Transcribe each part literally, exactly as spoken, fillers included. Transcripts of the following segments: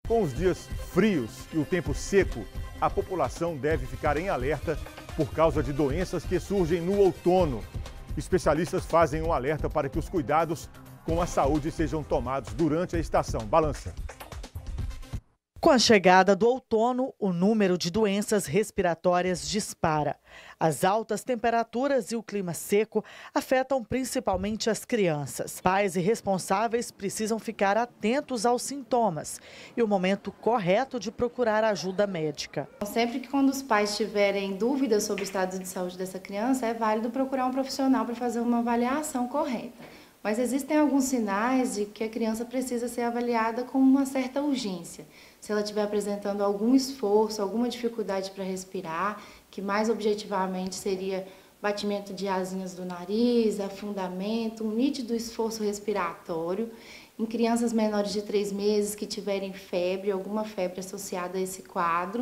Com os dias frios e o tempo seco, a população deve ficar em alerta por causa de doenças que surgem no outono. Especialistas fazem um alerta para que os cuidados com a saúde sejam tomados durante a estação. Balança. Com a chegada do outono, o número de doenças respiratórias dispara. As altas temperaturas e o clima seco afetam principalmente as crianças. Pais e responsáveis precisam ficar atentos aos sintomas e o momento correto de procurar ajuda médica. Sempre que quando os pais tiverem dúvidas sobre o estado de saúde dessa criança, é válido procurar um profissional para fazer uma avaliação correta. Mas existem alguns sinais de que a criança precisa ser avaliada com uma certa urgência. Se ela estiver apresentando algum esforço, alguma dificuldade para respirar, que mais objetivamente seria batimento de asinhas do nariz, afundamento, um nítido esforço respiratório. Em crianças menores de três meses que tiverem febre, alguma febre associada a esse quadro.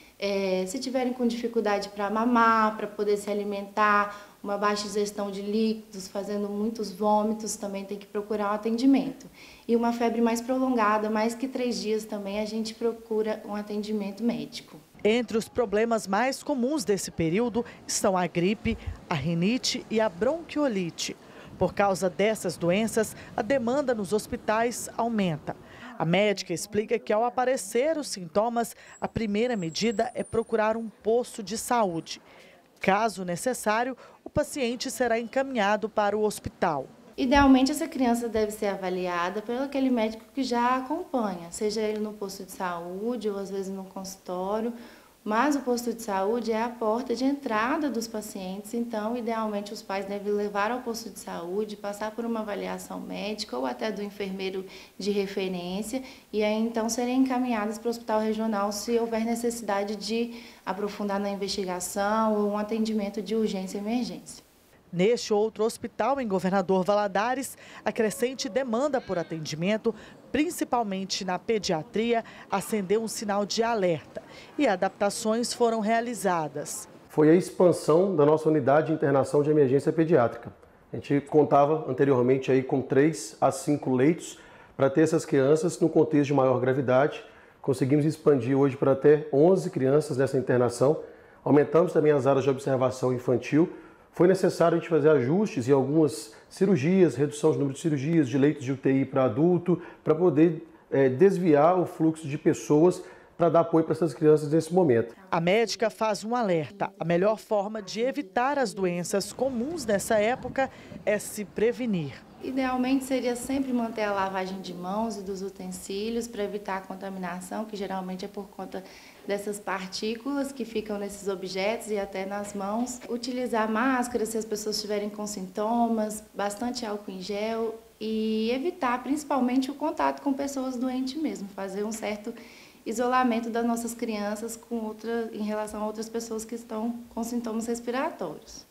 É, se tiverem com dificuldade para mamar, para poder se alimentar, uma baixa ingestão de líquidos, fazendo muitos vômitos, também tem que procurar um atendimento. E uma febre mais prolongada, mais que três dias também, a gente procura um atendimento médico. Entre os problemas mais comuns desse período estão a gripe, a rinite e a bronquiolite. Por causa dessas doenças, a demanda nos hospitais aumenta. A médica explica que, ao aparecer os sintomas, a primeira medida é procurar um posto de saúde. Caso necessário, o paciente será encaminhado para o hospital. Idealmente, essa criança deve ser avaliada pelo aquele médico que já acompanha, seja ele no posto de saúde ou às vezes no consultório. Mas o posto de saúde é a porta de entrada dos pacientes, então, idealmente, os pais devem levar ao posto de saúde, passar por uma avaliação médica ou até do enfermeiro de referência e aí, então, serem encaminhados para o hospital regional se houver necessidade de aprofundar na investigação ou um atendimento de urgência e emergência. Neste outro hospital, em Governador Valadares, a crescente demanda por atendimento, principalmente na pediatria, acendeu um sinal de alerta e adaptações foram realizadas. Foi a expansão da nossa unidade de internação de emergência pediátrica. A gente contava anteriormente aí com três a cinco leitos para ter essas crianças no contexto de maior gravidade. Conseguimos expandir hoje para até onze crianças nessa internação. Aumentamos também as áreas de observação infantil. Foi necessário a gente fazer ajustes em algumas cirurgias, redução do número de cirurgias, de leitos de U T I para adulto, para poder é, desviar o fluxo de pessoas para dar apoio para essas crianças nesse momento. A médica faz um alerta. A melhor forma de evitar as doenças comuns nessa época é se prevenir. Idealmente seria sempre manter a lavagem de mãos e dos utensílios para evitar a contaminação, que geralmente é por conta dessas partículas que ficam nesses objetos e até nas mãos. Utilizar máscara se as pessoas estiverem com sintomas, bastante álcool em gel e evitar principalmente o contato com pessoas doentes mesmo, fazer um certo isolamento das nossas crianças com outra, em relação a outras pessoas que estão com sintomas respiratórios.